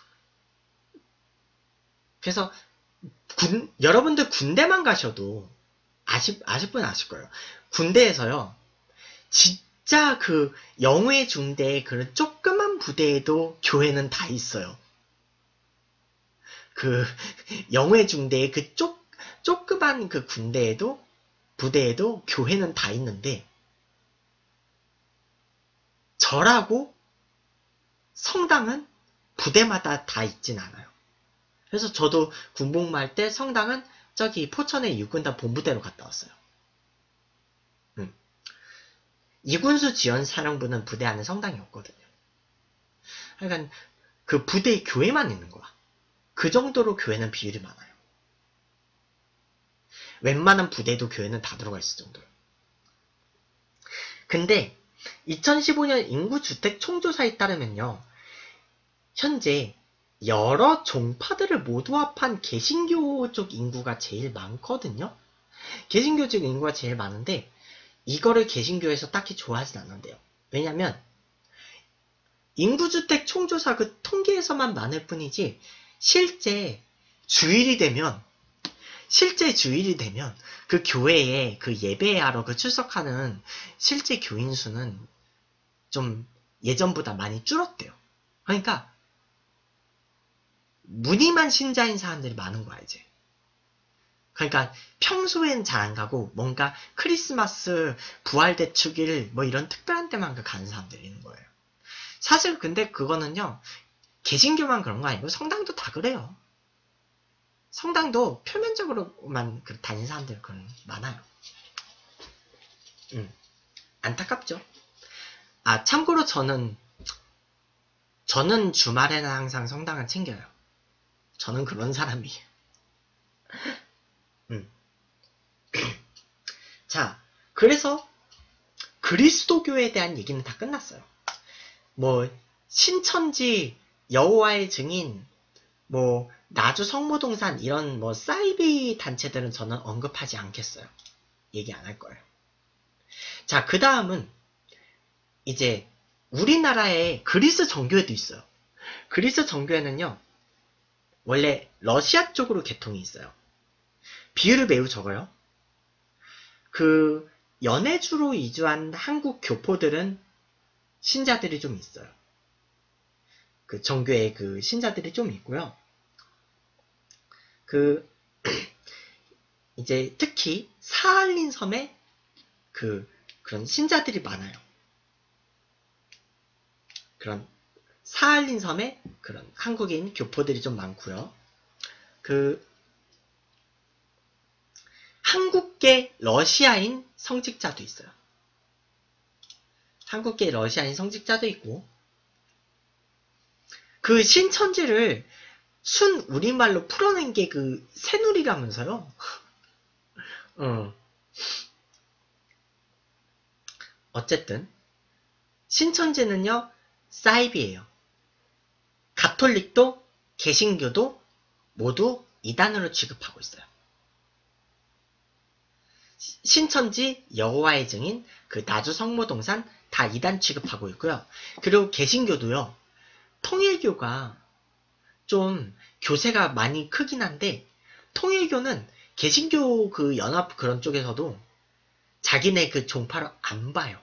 그래서, 군, 여러분들 군대만 가셔도, 아실, 아실 분 아실 거예요. 군대에서요, 진짜 그, 영회 중대의 그런 조그만 부대에도 교회는 다 있어요. 그, 영회 중대의 그 쪽, 조그만 그 군대에도, 부대에도 교회는 다 있는데, 절하고 성당은 부대마다 다 있진 않아요. 그래서 저도 군복무할 때 성당은 저기 포천의 육군단 본부대로 갔다 왔어요. 음. 이군수 지원사령부는 부대 안에 성당이 없거든요. 그러니까 그 부대에 교회만 있는 거야. 그 정도로 교회는 비율이 많아요. 웬만한 부대도 교회는 다 들어가 있을 정도로. 근데 이천십오 년 인구주택 총조사에 따르면요. 현재 여러 종파들을 모두 합한 개신교 쪽 인구가 제일 많거든요. 개신교 쪽 인구가 제일 많은데 이거를 개신교에서 딱히 좋아하진 않는데요. 왜냐면 인구주택 총조사 그 통계에서만 많을 뿐이지 실제 주일이 되면 실제 주일이 되면 그 교회에 그 예배하러 그 출석하는 실제 교인 수는 좀 예전보다 많이 줄었대요. 그러니까 무늬만 신자인 사람들이 많은 거야 이제. 그러니까 평소엔 잘 안 가고 뭔가 크리스마스, 부활대축일 뭐 이런 특별한 때만 가는 사람들이 있는 거예요. 사실 근데 그거는요. 개신교만 그런 거 아니고 성당도 다 그래요. 성당도 표면적으로만 다닌 사람들 그런 많아요. 음, 안타깝죠. 아 참고로 저는 저는 주말에는 항상 성당을 챙겨요. 저는 그런 사람이에요. 음. 자, 그래서 그리스도교에 대한 얘기는 다 끝났어요. 뭐 신천지, 여호와의 증인, 뭐 나주 성모동산 이런 뭐 사이비 단체들은 저는 언급하지 않겠어요. 얘기 안 할 거예요. 자, 그 다음은 이제 우리나라에 그리스 정교회도 있어요. 그리스 정교회는요. 원래 러시아 쪽으로 계통이 있어요. 비율이 매우 적어요. 그 연해주로 이주한 한국 교포들은 신자들이 좀 있어요. 그 정교회 그 신자들이 좀 있고요. 그 이제 특히 사할린 섬에 그 그런 신자들이 많아요. 그런 사할린 섬에 그런 한국인 교포들이 좀 많고요. 그 한국계 러시아인 성직자도 있어요. 한국계 러시아인 성직자도 있고 그 신천지를 순 우리말로 풀어낸 게 그 새누리라면서요. 어. 어쨌든 신천지는요 사이비예요. 가톨릭도 개신교도 모두 이 단으로 취급하고 있어요. 신천지, 여호와의 증인, 그 나주 성모동산 다 이 단 취급하고 있고요. 그리고 개신교도요. 통일교가 좀 교세가 많이 크긴 한데 통일교는 개신교 그 연합 그런 쪽에서도 자기네 그 종파를 안 봐요.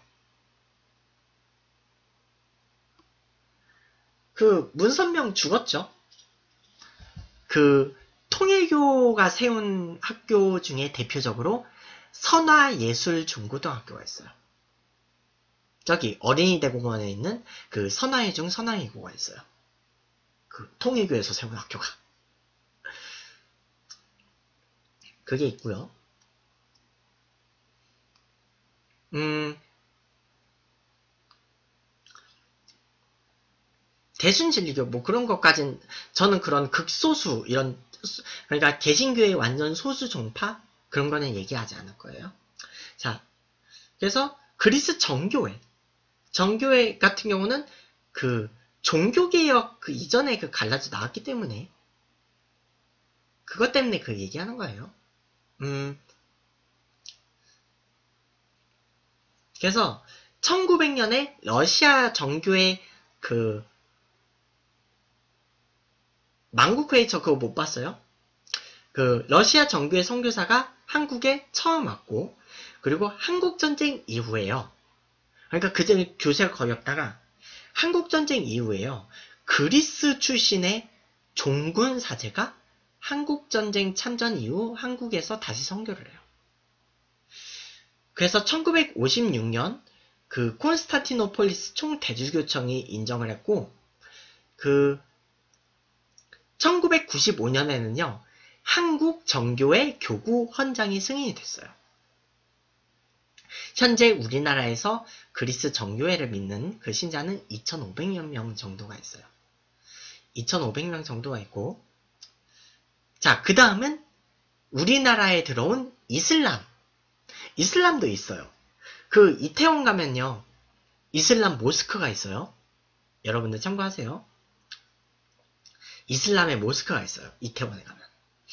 그 문선명 죽었죠. 그 통일교가 세운 학교 중에 대표적으로 선화예술중고등학교가 있어요. 저기 어린이대공원에 있는 그 선화예중 선화예고가 있어요. 그 통일교에서 세운 학교가. 그게 있고요. 음, 대순진리교 뭐 그런 것까진 저는 그런 극소수 이런 그러니까 개신교의 완전 소수 종파 그런 거는 얘기하지 않을 거예요. 자, 그래서 그리스 정교회 정교회 같은 경우는 그 종교개혁 그 이전에 그 갈라져 나왔기 때문에 그것 때문에 그 얘기하는 거예요. 음, 그래서 천구백 년에 러시아 정교회 그 만국회의 저 그거 못 봤어요? 그 러시아 정교회 선교사가 한국에 처음 왔고 그리고 한국전쟁 이후에요. 그러니까 그전에 교세가 거의 없다가 한국전쟁 이후에요. 그리스 출신의 종군 사제가 한국전쟁 참전 이후 한국에서 다시 선교를 해요. 그래서 천구백오십육 년 그 콘스탄티노폴리스 총대주교청이 인정을 했고 그 천구백구십오 년에는요. 한국 정교회 교구 헌장이 승인이 됐어요. 현재 우리나라에서 그리스 정교회를 믿는 그 신자는 이천오백 명 정도가 있어요. 이천오백 명 정도가 있고 자, 그 다음은 우리나라에 들어온 이슬람. 이슬람도 있어요. 그 이태원 가면요. 이슬람 모스크가 있어요. 여러분들 참고하세요. 이슬람의 모스크가 있어요. 이태원에 가면.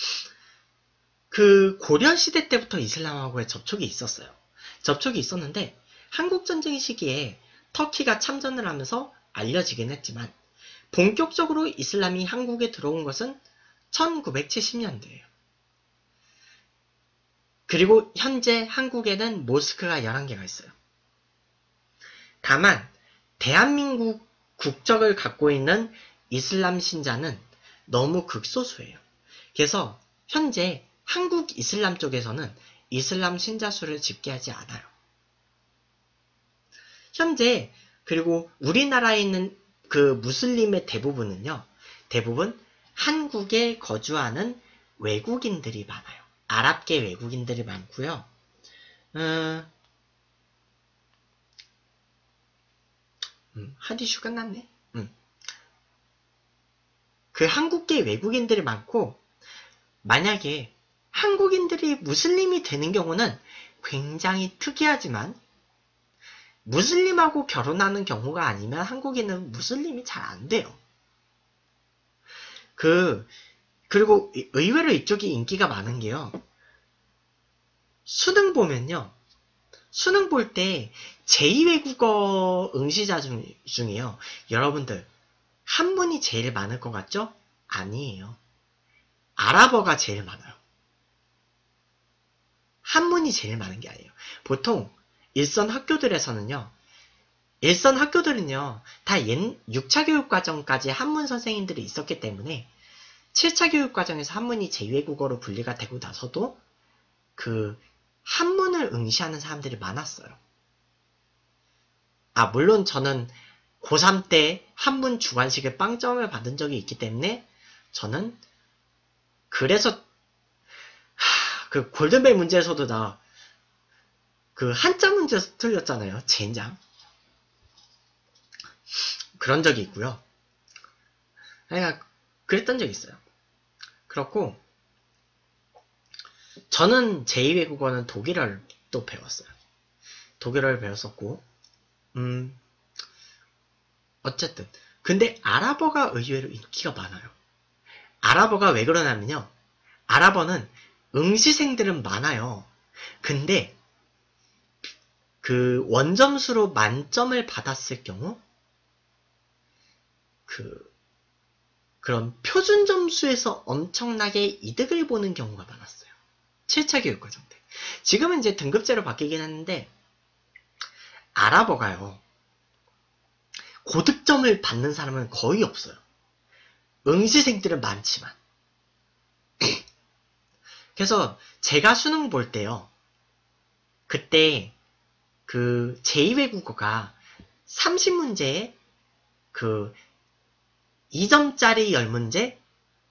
그 고려시대 때부터 이슬람하고의 접촉이 있었어요. 접촉이 있었는데 한국전쟁 시기에 터키가 참전을 하면서 알려지긴 했지만 본격적으로 이슬람이 한국에 들어온 것은 천구백칠십 년대예요. 그리고 현재 한국에는 모스크가 열한 개가 있어요. 다만 대한민국 국적을 갖고 있는 이슬람 신자는 너무 극소수예요. 그래서 현재 한국 이슬람 쪽에서는 이슬람 신자 수를 집계하지 않아요. 현재 그리고 우리나라에 있는 그 무슬림의 대부분은요. 대부분 한국에 거주하는 외국인들이 많아요. 아랍계 외국인들이 많고요. 음, 음, 하디슈 끝났네. 음. 그 한국계 외국인들이 많고 만약에 한국인들이 무슬림이 되는 경우는 굉장히 특이하지만 무슬림하고 결혼하는 경우가 아니면 한국인은 무슬림이 잘 안 돼요. 그 그리고 의외로 이쪽이 인기가 많은 게요. 수능 보면요. 수능 볼 때 제이 외국어 응시자 중, 중에요. 여러분들 한문이 제일 많을 것 같죠? 아니에요. 아랍어가 제일 많아요. 한문이 제일 많은 게 아니에요. 보통 일선 학교들에서는요. 일선 학교들은요. 다 육 차 교육과정까지 한문 선생님들이 있었기 때문에 칠 차 교육과정에서 한문이 제이 외국어로 분리가 되고 나서도 그 한문을 응시하는 사람들이 많았어요. 아, 물론 저는 고삼 때 한문 주관식을 빵점을 받은 적이 있기 때문에 저는 그래서 하, 그 골든벨 문제에서도 나 그 한자 문제에서 틀렸잖아요. 젠장. 그런 적이 있고요. 그러니까 그랬던 적이 있어요. 그렇고 저는 제이 외국어는 독일어를 또 배웠어요. 독일어를 배웠었고 음 어쨌든 근데 아랍어가 의외로 인기가 많아요. 아랍어가 왜 그러냐면요. 아랍어는 응시생들은 많아요. 근데 그 원점수로 만점을 받았을 경우 그 그런 표준 점수에서 엄청나게 이득을 보는 경우가 많았어요. 칠 차 교육과정 때. 지금은 이제 등급제로 바뀌긴 했는데 아랍어가요. 고득점을 받는 사람은 거의 없어요. 응시생들은 많지만. 그래서 제가 수능 볼 때요. 그때 그 제이 외국어가 삼십 문제에 그 이 점짜리 십 문제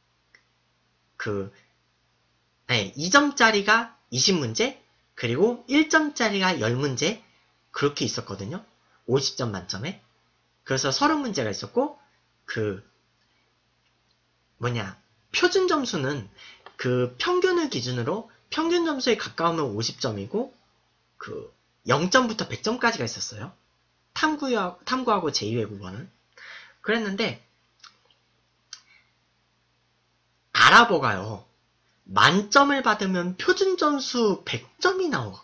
그 아니 이 점짜리가 이십 문제 그리고 일 점짜리가 십 문제 그렇게 있었거든요. 오십 점 만점에. 그래서 삼십 문제가 있었고 그 뭐냐 표준 점수는 그 평균을 기준으로 평균 점수에 가까우면 오십 점이고 그 영 점부터 백 점까지가 있었어요. 탐구하고, 탐구하고 제이 외국어는. 그랬는데 아랍어가요. 만점을 받으면 표준 점수 백 점이 나오고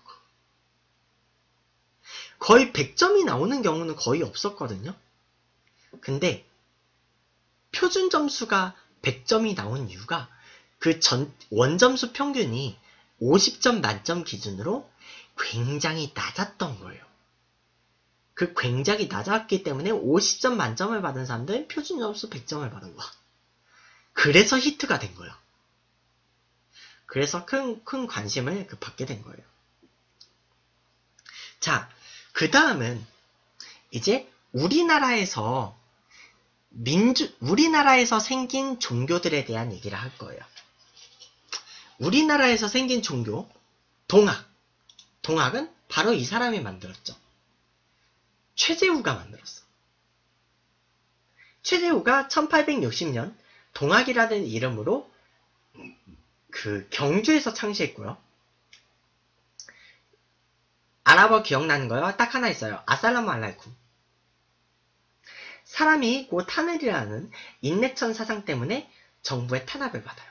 거의 백 점이 나오는 경우는 거의 없었거든요. 근데 표준 점수가 백 점이 나온 이유가 그 전 원점수 평균이 오십 점 만점 기준으로 굉장히 낮았던 거예요. 그 굉장히 낮았기 때문에 오십 점 만점을 받은 사람들은 표준 점수 백 점을 받은 거야. 그래서 히트가 된 거예요. 그래서 큰, 큰 관심을 받게 된 거예요. 자, 그 다음은 이제 우리나라에서 민주, 우리나라에서 생긴 종교들에 대한 얘기를 할 거예요. 우리나라에서 생긴 종교, 동학. 동학은 바로 이 사람이 만들었죠. 최재우가 만들었어. 최재우가 천팔백육십 년 동학이라는 이름으로 그 경주에서 창시했고요. 아랍어 기억나는 거요? 딱 하나 있어요. 아살라무 알라이쿰. 사람이 곧 하늘이라는 인내천 사상 때문에 정부의 탄압을 받아요.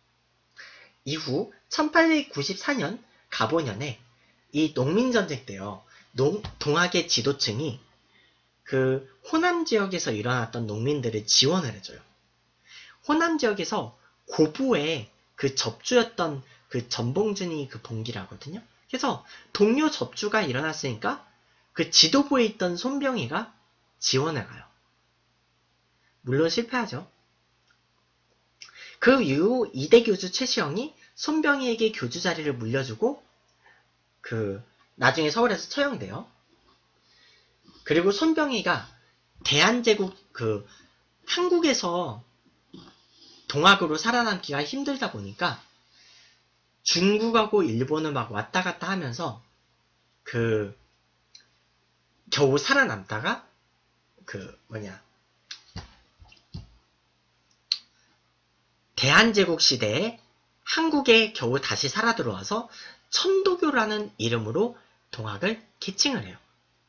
이후 천팔백구십사 년 가보년에 이 농민전쟁 때요. 농, 동학의 지도층이 그 호남 지역에서 일어났던 농민들을 지원을 해줘요. 호남 지역에서 고부의 그 접주였던 그 전봉준이 그 봉기라거든요. 그래서 동료 접주가 일어났으니까 그 지도부에 있던 손병희가 지원을 가요. 물론 실패하죠. 그 이후 이대 교주 최시영이 손병희에게 교주 자리를 물려주고 그 나중에 서울에서 처형돼요. 그리고 손병희가 대한제국 그 한국에서 동학으로 살아남기가 힘들다 보니까 중국하고 일본을 막 왔다 갔다 하면서 그 겨우 살아남다가 그 뭐냐 대한제국 시대에 한국에 겨우 다시 살아 들어와서 천도교라는 이름으로 동학을 계칭을 해요.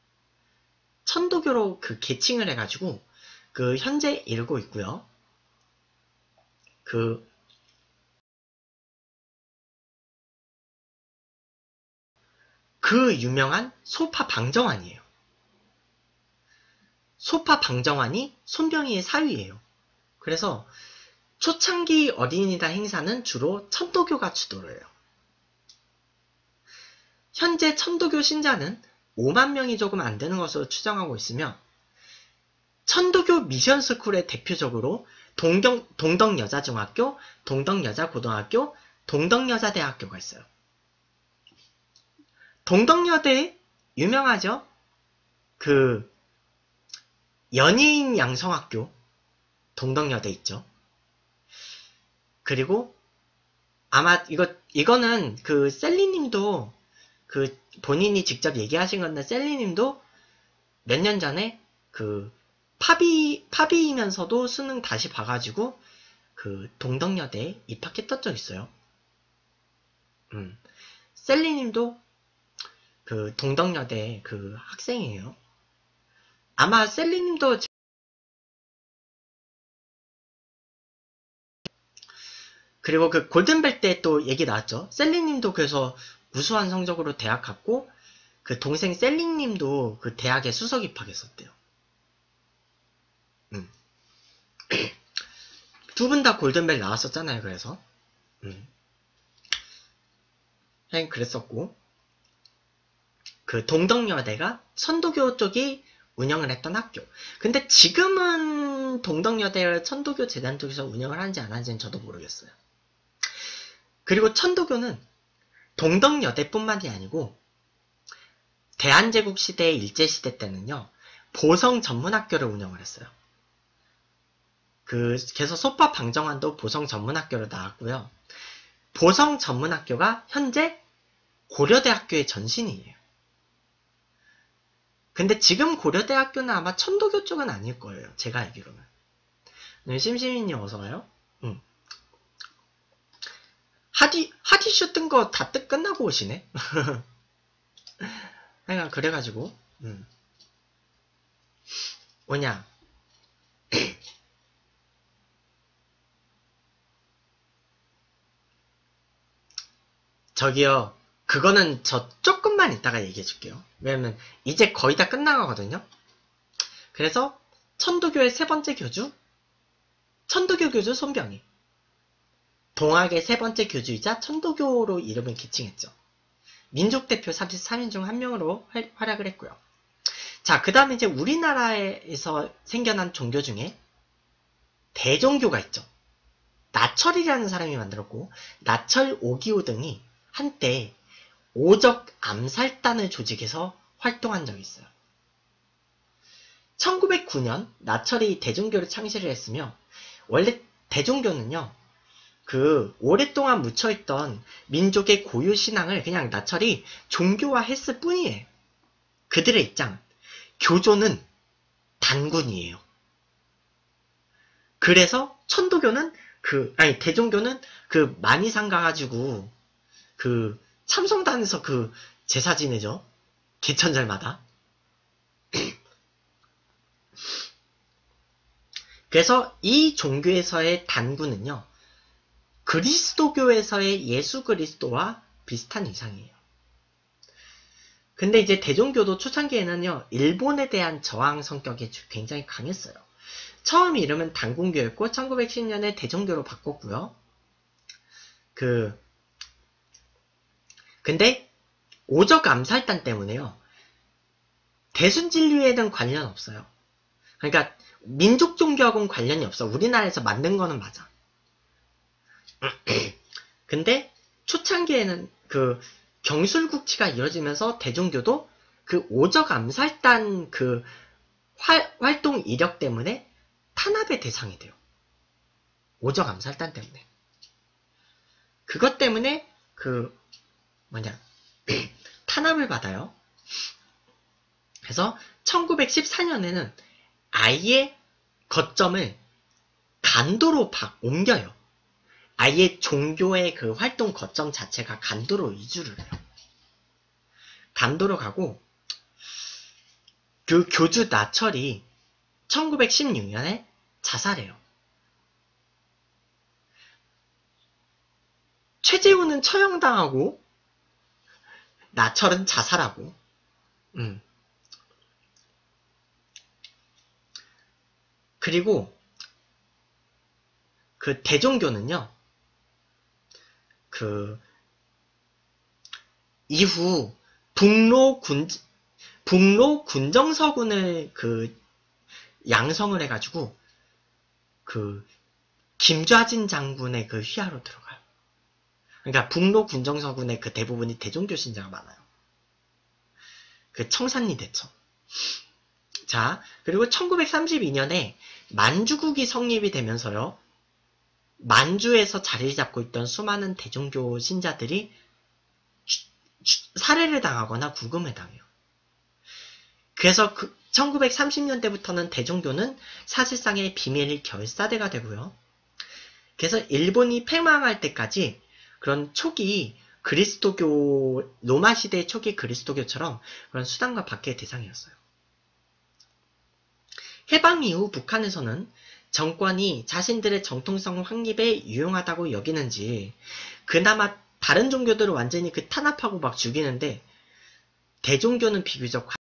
천도교로 그 계칭을 해가지고 그 현재 이루고 있고요. 그 그 유명한 소파 방정환이에요. 소파 방정환이 손병희의 사위예요. 그래서 초창기 어린이날 행사는 주로 천도교가 주도를 해요. 현재 천도교 신자는 오만 명이 조금 안 되는 것으로 추정하고 있으며 천도교 미션스쿨의 대표적으로 동경, 동덕여자중학교, 동덕여자고등학교, 동덕여자대학교가 있어요. 동덕여대 유명하죠? 그 연예인 양성학교 동덕여대 있죠. 그리고 아마 이거 이거는 그 셀리님도 그 본인이 직접 얘기하신 건데 셀리님도 몇 년 전에 그 파비 파비이면서도 수능 다시 봐가지고 그 동덕여대에 입학했던 적 있어요. 음 셀리님도 그 동덕여대 그 학생이에요. 아마 셀리님도 그리고 그 골든벨 때 또 얘기 나왔죠. 셀링님도 그래서 우수한 성적으로 대학 갔고, 그 동생 셀링님도 그 대학에 수석 입학했었대요. 음. 두 분 다 골든벨 나왔었잖아요. 그래서 음. 그랬었고, 그 동덕여대가 천도교 쪽이 운영을 했던 학교. 근데 지금은 동덕여대를 천도교 재단 쪽에서 운영을 하는지 안 하는지는 저도 모르겠어요. 그리고 천도교는 동덕여대뿐만이 아니고 대한제국 시대 일제시대 때는요, 보성 전문학교를 운영을 했어요. 그, 그래서 소파 방정환도 보성 전문학교로 나왔고요. 보성 전문학교가 현재 고려대학교의 전신이에요. 근데 지금 고려대학교는 아마 천도교 쪽은 아닐 거예요. 제가 알기로는. 네, 심시민님 어서와요. 응. 하디, 하디슈 뜬 거 다 뜻 끝나고 오시네? 하여간 그래가지고, 음. 뭐냐. 저기요. 그거는 저 조금만 이따가 얘기해 줄게요. 왜냐면 이제 거의 다 끝나가거든요. 그래서 천도교의 세 번째 교주, 천도교 교주 손병희. 동학의 세 번째 교주이자 천도교로 이름을 기칭했죠. 민족대표 삼십삼 인 중 한 명으로 활약을 했고요. 자, 그 다음에 이제 우리나라에서 생겨난 종교 중에 대종교가 있죠. 나철이라는 사람이 만들었고, 나철 오기오 등이 한때 오적 암살단을 조직해서 활동한 적이 있어요. 천구백구 년 나철이 대종교를 창시를 했으며, 원래 대종교는요, 그 오랫동안 묻혀있던 민족의 고유 신앙을 그냥 나철이 종교화했을 뿐이에요. 그들의 입장, 교조는 단군이에요. 그래서 천도교는 그 아니 대종교는 그 만이상 가가지고 그 참성단에서 그 제사 지내죠. 개천절마다. 그래서 이 종교에서의 단군은요, 그리스도교에서의 예수 그리스도와 비슷한 이상이에요. 근데 이제 대종교도 초창기에는요, 일본에 대한 저항 성격이 굉장히 강했어요. 처음 이름은 단군교였고, 천구백십 년에 대종교로 바꿨고요. 그, 근데, 오적 암살단 때문에요, 대순진리에는 관련 없어요. 그러니까, 민족 종교하고는 관련이 없어. 우리나라에서 만든 거는 맞아. 근데, 초창기에는 그, 경술국치가 이뤄지면서 대종교도 그 오적 암살단 그 활, 활동 이력 때문에 탄압의 대상이 돼요. 오적 암살단 때문에. 그것 때문에 그 뭐냐 탄압을 받아요. 그래서 천구백십사 년에는 아예 거점을 간도로 바, 옮겨요. 아예 종교의 그 활동 거점 자체가 간도로 이주를 해요. 간도로 가고, 그 교주 나철이 천구백십육 년에 자살해요. 최재훈은 처형당하고, 나철은 자살하고, 음. 그리고, 그 대종교는요, 그, 이후, 북로 군, 북로 군정서군을 그, 양성을 해가지고, 그, 김좌진 장군의 그 휘하로 들어가요. 그러니까 북로 군정서군의 그 대부분이 대종교 신자가 많아요. 그 청산리 대첩. 자, 그리고 천구백삼십이 년에 만주국이 성립이 되면서요, 만주에서 자리를 잡고 있던 수많은 대종교 신자들이 살해를 당하거나 구금을 당해요. 그래서 그 천구백삼십 년대부터는 대종교는 사실상의 비밀 결사대가 되고요. 그래서 일본이 패망할 때까지 그런 초기 그리스도교, 로마 시대의 초기 그리스도교처럼 그런 수단과 박해의 대상이었어요. 해방 이후 북한에서는 정권이 자신들의 정통성 확립에 유용하다고 여기는지, 그나마 다른 종교들을 완전히 그 탄압하고 막 죽이는데 대종교는 비교적